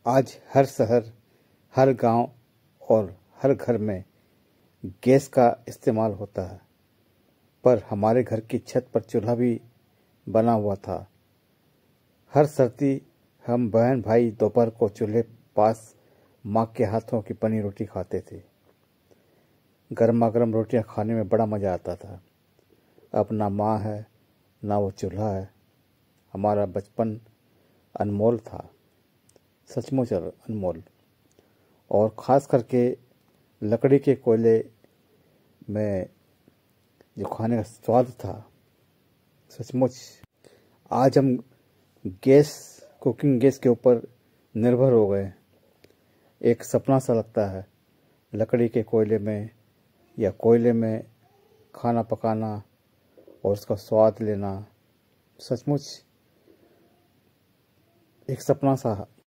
आज हर शहर, हर गांव और हर घर में गैस का इस्तेमाल होता है, पर हमारे घर की छत पर चूल्हा भी बना हुआ था। हर सर्दी हम बहन भाई दोपहर को चूल्हे पास माँ के हाथों की बनी रोटी खाते थे। गर्मा गर्म रोटियां खाने में बड़ा मज़ा आता था। अब ना माँ है, ना वो चूल्हा है। हमारा बचपन अनमोल था, सचमुच अनमोल। और ख़ास करके लकड़ी के कोयले में जो खाने का स्वाद था, सचमुच। आज हम कुकिंग गैस के ऊपर निर्भर हो गए। एक सपना सा लगता है लकड़ी के कोयले में या कोयले में खाना पकाना और उसका स्वाद लेना। सचमुच एक सपना सा